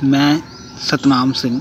मैं सतनाम सिंह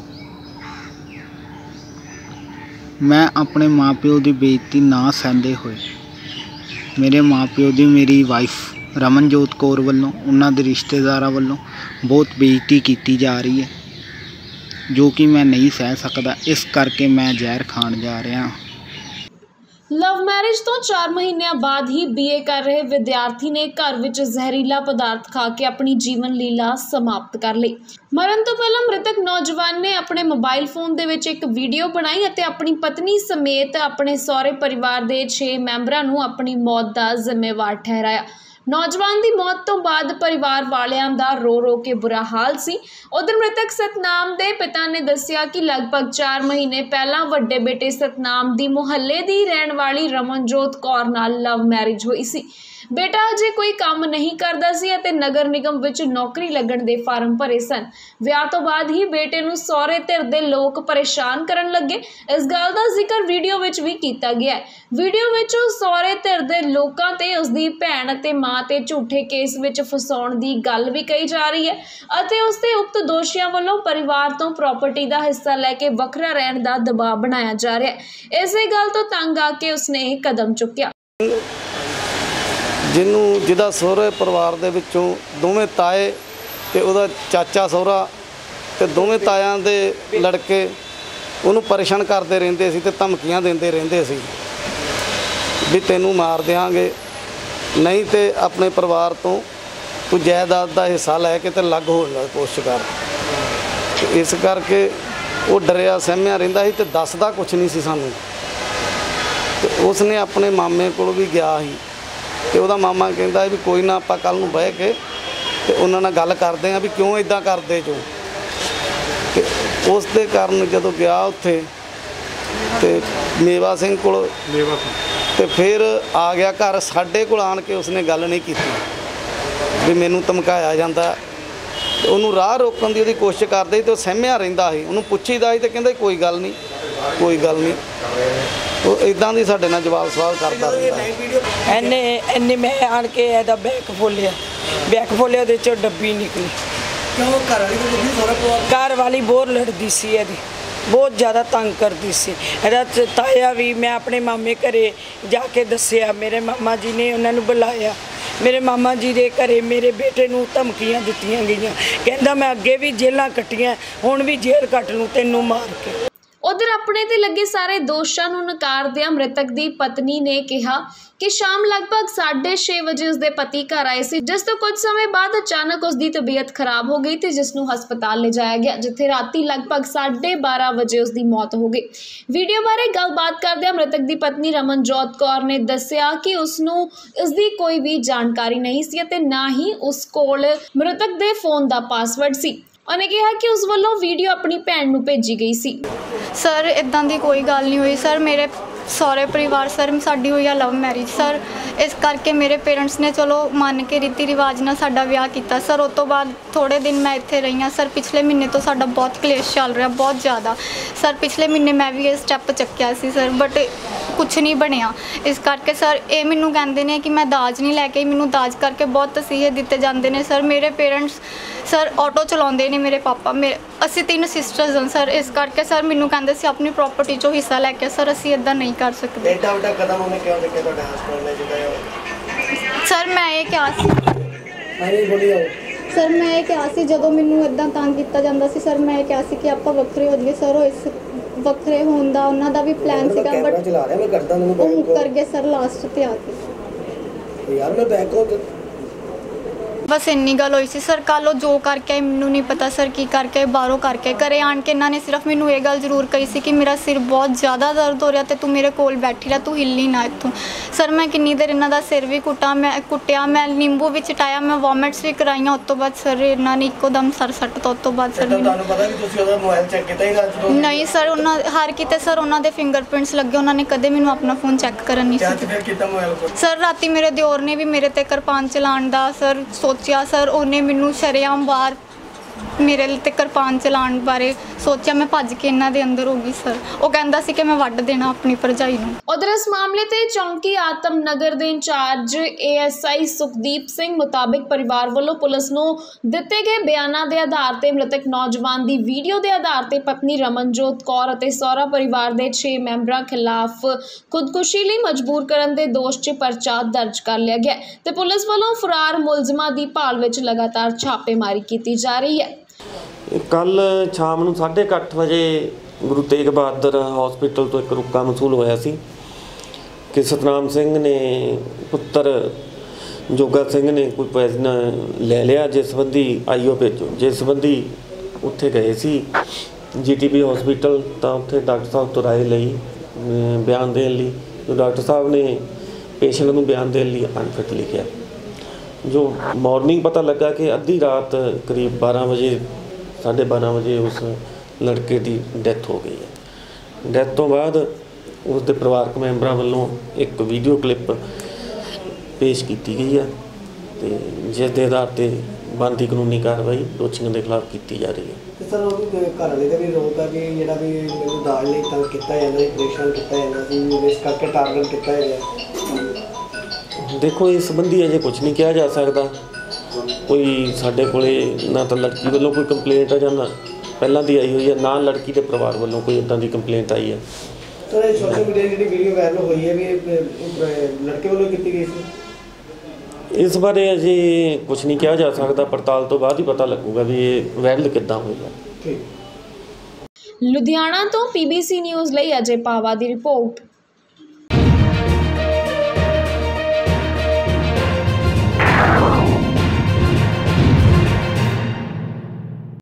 मैं अपने माँ प्यो की बेइज्जती ना सहंदे होए मेरे माँ प्यो की मेरी वाइफ रमनजोत कौर वालों उन्होंने रिश्तेदारों वालों बहुत बेइज्जती की जा रही है जो कि मैं नहीं सह सकता। इस करके मैं जहर खान जा रहा। लव मैरिज तो 4 महीनों बाद ही बीए कर रहे विद्यार्थी ने घर विच जहरीला पदार्थ खा के अपनी जीवन लीला समाप्त कर ली। मरण तो पहला मृतक नौजवान ने अपने मोबाइल फोन दे विच एक वीडियो बनाई और अपनी पत्नी समेत अपने सहुरे परिवार के 6 मैंबरां नूं अपनी मौत का जिम्मेवार ठहराया। नौजवान की मौत तो बाद परिवार वालियां दा रो रो के बुरा हाल सी। उधर मृतक सतनाम दे पिता ने दस्सिया कि लगभग 4 महीने पहला वड्डे बेटे सतनाम दी मुहल्ले दी रहन वाली रमनजोत कौर नाल लव मैरिज हुई सी। बेटा अजे कोई काम नहीं करता सी अते नगर निगम विच नौकरी लगण दे फार्म भरे सन। विआह तो बाद ही बेटे नूं सहुरे धिर दे लोग परेशान करन लगे। इस गल दा जिक्र वीडियो विच भी कीता गया है। वीडियो विच सहुरे धिर दे लोकां ते उसदी भैण अते मां ते झूठे केस विच फसाउण दी गल भी कही जा रही है अते उसते उक्त दोषियों वालों परिवार तो प्रॉपर्टी का हिस्सा लैके वखरा रहण दा दबाव बनाया जा रहा है। इसे गल तो तंग आके उसने यह कदम चुक्या। जिदा सहुरे परिवार दे विचों दोवें ताए ते उहदा चाचा सहुरा ते दोवें तायां दे लड़के उहनूं परेशान करते रहिंदे सी ते धमकियां दिंदे रहिंदे सी भी तैनूं मार देंगे नहीं तो अपने परिवार तो तू जायदाद का हिस्सा लैके ते लग होने की कोशिश कर। इस करके वो डरिया सहमिया रहिंदा सी ते दसदा कुछ नहीं सी सानूं। ते उसने अपने मामे कोल भी गया ही तो वह मामा कहता भी कोई ना आपां कल नूं बह के ते उन्हां नाल गल करदे आ भी क्यों इदां करदे जो। उस दे कारण जदों गया उत्थे ते मेवा सिंह कोल ते फिर आ गया घर साडे कोल आण के उसने गल नहीं की भी मैनूं धमकाया जांदा। उन्होंने राह रोकण की उहदी कोशिश करदे तो सहमिया रहिंदा सी। उहनूं पुछीदा सी ते कहंदा कोई गल नहीं वो इदां दी साडे नाल जवाब सवाल करदा रहिंदा। इन्ने मैं आण के एदा बैग खोलिया उहदे चों डब्बी निकली। घर वाली बहुत लड़दी सी एदी बहुत ज़्यादा तंग करती सी। एदा ताया भी मैं अपने मामे घरे जाके दस्सिया मेरे मामा जी ने उन्होंने बुलाया। मेरे मामा जी के घरे मेरे बेटे नूं धमकियां दित्तियां गईयां कहंदा मैं अगे भी जेलां कट्टियां हुण भी जेल कट लूं तैनूं मार के। उधर अपने ते लगे सारे दोषां नूं नकारदिआं मृतक दी पत्नी ने कहा कि शाम लगभग 6:30 बजे उसके पति घर आए सी जिस तो कुछ समय बाद अचानक उसकी तबीयत खराब हो गई थी जिसनूं हस्पताल ले जाया गया जिथे राती लगभग 12:30 बजे उसकी मौत हो गई। वीडियो बारे गलबात करदिआं मृतक की पत्नी रमनजोत कौर ने दस्सिया कि उसनूं इसकी कोई भी जानकारी नहीं सी अते ना ही उस कोल मृतक के फोन का पासवर्ड सी। उन्हें कहा कि उस वालों वीडियो अपनी भैन नूं भेजी गई सी। सर इदां दी कोई गल नहीं हुई सर। मेरे सहुरे परिवार सर साडी हुई है लव मैरिज सर। इस करके मेरे पेरेंट्स ने चलो मन के रीति रिवाज नाल साडा विआह कीता सर। उस तो बाद थोड़े दिन मैं इत्थे रही हाँ सर। पिछले महीने तो साडा बहुत क्लेश चल रहा बहुत ज़्यादा सर। पिछले महीने मैं भी ये स्टैप चक्या सी सर बट कुछ नहीं बनया। इस करके सर ये मैनूं कहंदे ने कि मैं दाज नहीं लैके मैनूं दाज करके बहुत तसीहे दिते जांदे ने सर। मेरे पेरेंट्स सर ऑटो चलाते हैं मेरे पापा मेरे असी 3 सिस्टर्स हैं सर। इस करके सर मैनूं कहंदे सी अपनी प्रॉपर्टी चो हिस्सा लैके सर असी इदां नहीं कर सकते। एडा वड्डा कदम उन्हें क्यों चुक्या तुहाडे हस्बैंड ने चुकाया? सर मैं ये क्या सर मैं ये क्या सी जदों मैनूं इदां तंग कीता जांदा सी सर मैं क्या सी कि आपां वखरे हो जाइए सर। इस वखरे होण दा उन्हां दा भी प्लान सीगा बट वो मुकर गए सर लास्ट ते आके। यार मैं बैक हो बस इन्नी गल हुई सी सर। कल जो करके आए मैनूं नहीं पता सर की करके आए बाहरों करके घरे आण के इन्होंने सिर्फ मैनूं ये गल जरूर कही सी कि मेरा सिर बहुत ज़्यादा दर्द हो रहा तो तू मेरे कोल बैठी रह तू हिल्ली ना इत्थों। सर मैं किन्नी देर इन्हां दा सिर भी कुट्टिया मैं नींबू भी चटाया मैं वॉमिट्स भी कराइयां। उस तो बाद सर इन्होंने इक्को दम सर सट तो उस तो बाद सर नहीं सर उन्होंने हर किते सर उन्होंने फिंगरप्रिंट्स लगे उन्होंने कदे मैनूं अपना फोन चैक करन नहीं सी। सर राती मेरे दिओर ने भी मेरे ते किरपान चलाण दा सर सोचिया सर उन्हें मैनूं शरेआम बाहर ਮੇਰੇ ਤੇ ਕਿਰਪਾਨ ਚਲਾਉਣ ਬਾਰੇ ਸੋਚਿਆ, ਮੈਂ ਭੱਜ ਕੇ ਇਹਨਾਂ ਦੇ ਅੰਦਰ ਹੋ ਗਈ ਸਰ। ਉਹ ਕਹਿੰਦਾ ਸੀ ਕਿ ਮੈਂ ਵੱਢ ਦੇਣਾ ਆਪਣੀ ਭਰਜਾਈ ਨੂੰ। ਉਧਰ ਇਸ ਮਾਮਲੇ ਤੇ ਚੌਂਕੀ ਆਤਮ ਨਗਰ ਦੇ ਇੰਚਾਰਜ ASI ਸੁਖਦੀਪ ਸਿੰਘ ਮੁਤਾਬਿਕ ਪਰਿਵਾਰ ਵੱਲੋਂ ਪੁਲਿਸ ਨੂੰ ਦਿੱਤੇ ਗਏ ਬਿਆਨਾਂ ਦੇ ਆਧਾਰ ਤੇ ਮ੍ਰਿਤਕ ਨੌਜਵਾਨ ਦੀ ਵੀਡੀਓ ਦੇ ਆਧਾਰ ਤੇ ਪਤਨੀ ਰਮਨਜੋਤ ਕੌਰ ਅਤੇ ਸਹੁਰਾ ਪਰਿਵਾਰ ਦੇ 6 ਮੈਂਬਰਾਂ ਖਿਲਾਫ ਖੁਦਕੁਸ਼ੀ ਲਈ ਮਜਬੂਰ ਕਰਨ ਦੇ ਦੋਸ਼ 'ਚ ਪਰਚਾ ਦਰਜ ਕਰ ਲਿਆ ਗਿਆ ਤੇ ਪੁਲਿਸ ਵੱਲੋਂ ਫਰਾਰ ਮੁਲਜ਼ਮਾਂ ਦੀ ਭਾਲ ਵਿੱਚ ਲਗਾਤਾਰ ਛਾਪੇਮਾਰੀ ਕੀਤੀ ਜਾ ਰਹੀ ਹੈ। ਕੱਲ ਸ਼ਾਮ ਨੂੰ 8:30 ਵਜੇ ਗੁਰੂ ਤੇਗ ਬਹਾਦਰ ਹਸਪੀਟਲ ਤੋਂ ਇੱਕ ਰੁਕਾ ਮਸੂਲ ਹੋਇਆ ਸੀ ਕਿ ਸਤਨਾਮ ਸਿੰਘ ਨੇ ਪੁੱਤਰ ਜੋਗਾ ਸਿੰਘ ਨੇ ਕੋਈ ਪੈਸਾ ਲੈ ਲਿਆ, ਜਿਸ ਸੰਬੰਧੀ ਆਈਓ ਭੇਜੋ। ਜਿਸ ਸੰਬੰਧੀ ਉੱਥੇ ਗਏ ਸੀ GTB ਹਸਪੀਟਲ, ਤਾਂ ਉੱਥੇ ਡਾਕਟਰ ਸਾਹਿਬ ਤੋਂ ਰਾਏ ਲਈ ਬਿਆਨ ਦੇਣ ਲਈ। ਜੋ ਡਾਕਟਰ ਸਾਹਿਬ ਨੇ ਪੇਸ਼ੈਂਟ ਨੂੰ ਬਿਆਨ ਦੇਣ ਲਈ ਅਨਫਿਟ ਲਿਖਿਆ। ਜੋ ਮਾਰਨਿੰਗ ਪਤਾ ਲੱਗਾ ਕਿ ਅੱਧੀ ਰਾਤ ਕਰੀਬ 12 ਵਜੇ 12:30 ਵਜੇ ਉਸ ਲੜਕੇ ਦੀ ਡੈਥ ਹੋ ਗਈ ਹੈ। ਡੈਥ ਤੋਂ ਬਾਅਦ ਉਸ ਦੇ ਪਰਿਵਾਰਕ ਮੈਂਬਰਾਂ ਵੱਲੋਂ ਇੱਕ ਵੀਡੀਓ ਕਲਿੱਪ ਪੇਸ਼ ਕੀਤੀ ਗਈ ਹੈ ਤੇ ਜਿਸ ਦੇ ਆਧਾਰ ਤੇ ਬਣਦੀ ਕਾਨੂੰਨੀ ਕਾਰਵਾਈ ਦੋਸ਼ੀਆਂ ਦੇ ਖਿਲਾਫ ਕੀਤੀ ਜਾ ਰਹੀ ਹੈ। ਸਰ ਉਹ ਘਰ ਵਾਲੇ ਦਾ ਵੀ ਰੋਕ ਆ ਕਿ ਜਿਹੜਾ ਵੀ ਮੈਨੂੰ ਦਾਜ ਲਈ ਤੰਗ ਕੀਤਾ ਜਾਂਦਾ ਸੀ, ਪਰੇਸ਼ਾਨ ਕੀਤਾ ਜਾਂਦਾ ਸੀ, ਇਸ ਕਰਕੇ ਟਾਰਗੇਟ ਕੀਤਾ ਗਿਆ। ਦੇਖੋ, ਇਸ ਸੰਬੰਧੀ ਅਜੇ ਕੁਝ ਨਹੀਂ ਕਿਹਾ ਜਾ ਸਕਦਾ। ਕੋਈ ਸਾਡੇ ਕੋਲੇ ਨਾ ਤਾਂ ਲੜਕੀ ਵੱਲੋਂ ਕੋਈ ਕੰਪਲੇਂਟ ਆ ਜਾਂ ਨਾ ਪਹਿਲਾਂ ਦੀ ਆਈ ਹੋਈ ਹੈ, ਨਾ ਲੜਕੀ ਦੇ ਪਰਿਵਾਰ ਵੱਲੋਂ ਕੋਈ ਇੱਦਾਂ ਦੀ ਕੰਪਲੇਂਟ ਆਈ ਹੈ। ਸਰ ਇਹ ਸੋਸ਼ਲ ਮੀਡੀਆ ਜਿਹੜੀ ਵੀਡੀਓ ਵਾਇਰਲ ਹੋਈ ਹੈ ਵੀ ਲੜਕੇ ਵੱਲੋਂ ਕੀਤੀ ਗਈ ਸੀ, ਇਸ ਬਾਰੇ ਅਜੇ ਕੁਝ ਨਹੀਂ ਕਿਹਾ ਜਾ ਸਕਦਾ। ਪੜਤਾਲ ਤੋਂ ਬਾਅਦ ਹੀ ਪਤਾ ਲੱਗੂਗਾ ਵੀ ਇਹ ਵਾਇਰਲ ਕਿੱਦਾਂ ਹੋਏਗਾ। ਠੀਕ। ਲੁਧਿਆਣਾ ਤੋਂ PBC ਨਿਊਜ਼ ਲਈ ਅਜੇ ਪਾਵਾ ਦੀ ਰਿਪੋਰਟ।